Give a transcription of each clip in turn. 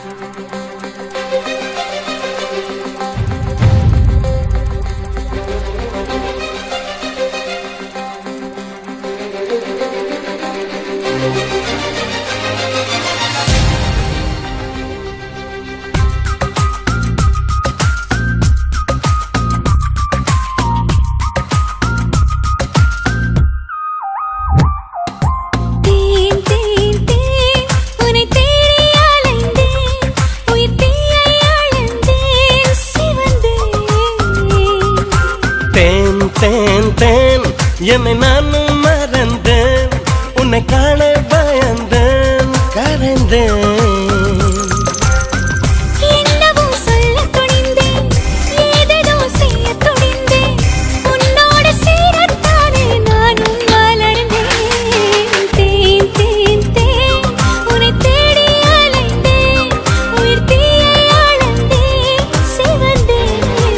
என்னை நானும் மறந்தேன் உன்னை காண பயந்தேன் கரைந்தேன் என்னவோ சொல்ல துணிந்தேன் ஏதேதோ செய்ய துணிந்தேன் உன்னோடு சேரத்தானே நானும் மலர்ந்தேன் தேன் தேன் தேன் உன்னை தேடி அலைந்தேன் உயிர் தீயை அளந்தேன் சிவந்தேன்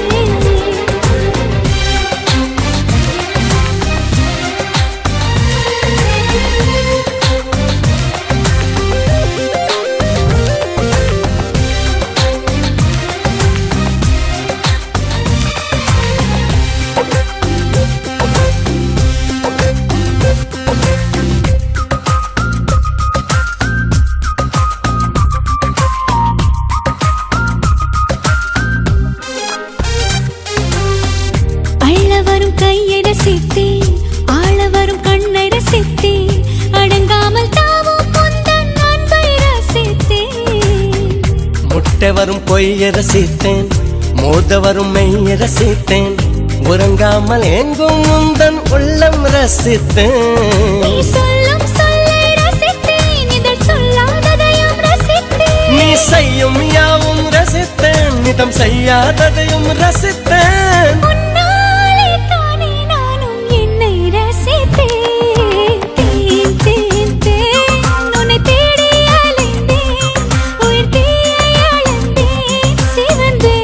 அள்ளவரும் கையை ரசித்தேன் ஆளவரும் கண்ணை ரசித்தேன் அடங்காமல் தாவும் முந்தன் அன்பை ரசித்தேன் முட்டை வரும் பொய்யை ரசித்தேன் மோத வரும் மெய்யை ரசித்தேன் உறங்காமல் எங்கும் முந்தன் உள்ளம் ரசித்தேன் நீ சொல்லும் சொல்லை ரசித்தேன் இதழ் சொல்லாததையும் ரசித்தேன் நீ செய்யும் யாவும் ரசித்தேன் நிதம் செய்யாததையும் ரசித்தேன் உன்னாலே தானே நானும் என்னை ரசித்தேன் தேன் தேன் தேன் உன்னை தேடி அலைந்தேன் உயிர் தீயை அளந்தேன் சிவந்தேன்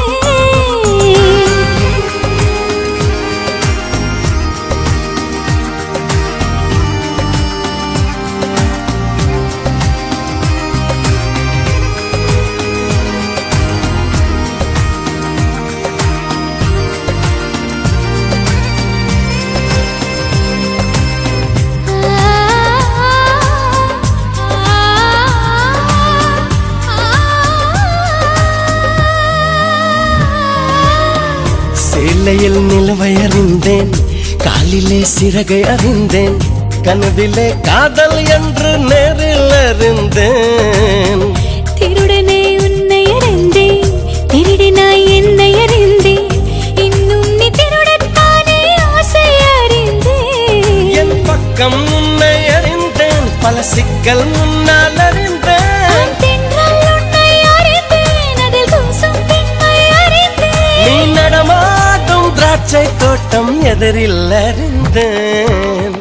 சேலையில் நிலவை அறிந்தேன் காலிலே சிறகை அறிந்தேன் கனவிலே காதல் என்று நேரில் அறிந்தேன் திருடனே உன்னை அறிந்தேன் திருடினாய் என்னை அறிந்தேன் இன்னும் நீ திருடத்தானே ஆசை அறிந்தேன் என் பக்கம் உன்னை அறிந்தேன் பல சிக்கல் முன்னால் அறிந்தேன் தென்றல் உன்னை அறிந்தேன் அதில் கூசும் பெண்மை அறிந்தேன் நீ நடமாடும் திராட்சை தோட்டம் எதிரில் அறிந்தேன்